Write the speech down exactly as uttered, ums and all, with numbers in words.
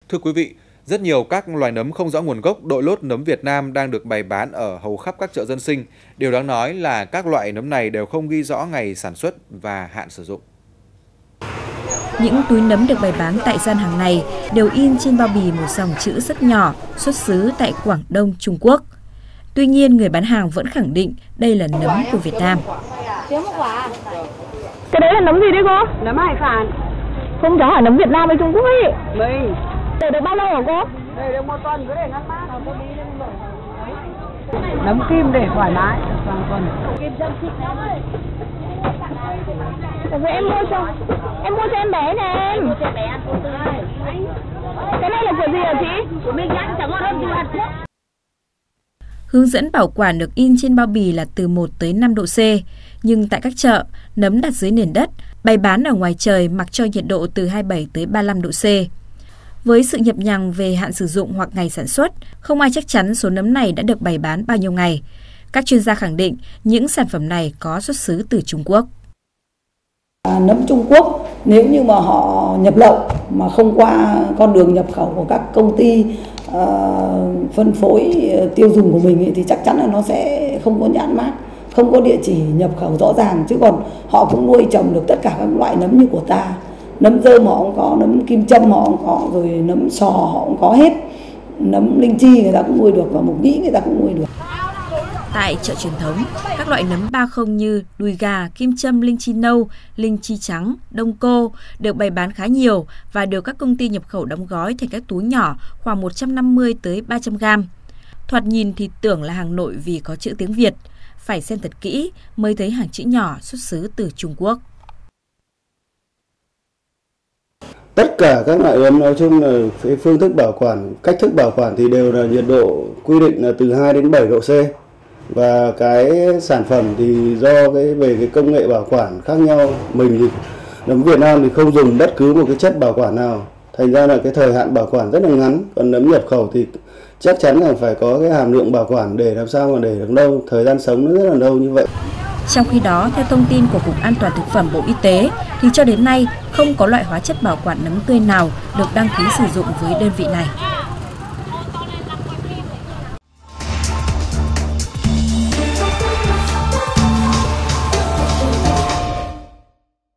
Thưa quý vị, rất nhiều các loài nấm không rõ nguồn gốc đội lốt nấm Việt Nam đang được bày bán ở hầu khắp các chợ dân sinh. Điều đáng nói là các loại nấm này đều không ghi rõ ngày sản xuất và hạn sử dụng. Những túi nấm được bày bán tại gian hàng này đều in trên bao bì một dòng chữ rất nhỏ, xuất xứ tại Quảng Đông, Trung Quốc. Tuy nhiên, người bán hàng vẫn khẳng định đây là nấm của Việt Nam. Cái đấy là nấm gì đấy cô? Nấm hải sản. Không rõ là nấm Việt Nam hay Trung Quốc ấy. Mình. Để được bao lâu hả cô? Để được một tuần, cứ để ngăn mát. Nấm kim để thoải mái. Kim châm xịt này. Vậy em mua cho em mua cho em bé nè em. Mua cho bé ăn cô tươi. Cái này là của gì hả chị? Của mình ăn chẳng ngon hơn gì Hàn Quốc. Hướng dẫn bảo quản được in trên bao bì là từ một tới năm độ C, nhưng tại các chợ, nấm đặt dưới nền đất, bày bán ở ngoài trời mặc cho nhiệt độ từ hai mươi bảy tới ba mươi lăm độ C. Với sự nhập nhằng về hạn sử dụng hoặc ngày sản xuất, không ai chắc chắn số nấm này đã được bày bán bao nhiêu ngày. Các chuyên gia khẳng định những sản phẩm này có xuất xứ từ Trung Quốc. À, nấm Trung Quốc nếu như mà họ nhập lậu mà không qua con đường nhập khẩu của các công ty uh, phân phối uh, tiêu dùng của mình ấy, thì chắc chắn là nó sẽ không có nhãn mác, không có địa chỉ nhập khẩu rõ ràng. Chứ còn họ cũng nuôi trồng được tất cả các loại nấm như của ta. Nấm rơm họ cũng có, nấm kim châm họ cũng có, rồi nấm sò họ cũng có hết. Nấm linh chi người ta cũng nuôi được và mộc nhĩ người ta cũng nuôi được. Tại chợ truyền thống, các loại nấm ba không như đùi gà, kim châm, linh chi nâu, linh chi trắng, đông cô được bày bán khá nhiều và được các công ty nhập khẩu đóng gói thành các túi nhỏ khoảng một trăm năm mươi tới ba trăm gram. Thoạt nhìn thì tưởng là hàng nội vì có chữ tiếng Việt, phải xem thật kỹ mới thấy hàng chữ nhỏ xuất xứ từ Trung Quốc. Tất cả các loại nấm nói chung là cái phương thức bảo quản, cách thức bảo quản thì đều là nhiệt độ quy định là từ hai đến bảy độ C. Và cái sản phẩm thì do cái về cái công nghệ bảo quản khác nhau. Mình thì nấm Việt Nam thì không dùng bất cứ một cái chất bảo quản nào, thành ra là cái thời hạn bảo quản rất là ngắn. Còn nấm nhập khẩu thì chắc chắn là phải có cái hàm lượng bảo quản để làm sao mà để được lâu, thời gian sống nó rất là lâu như vậy. Trong khi đó, theo thông tin của Cục An toàn Thực phẩm Bộ Y tế, thì cho đến nay không có loại hóa chất bảo quản nấm tươi nào được đăng ký sử dụng với đơn vị này.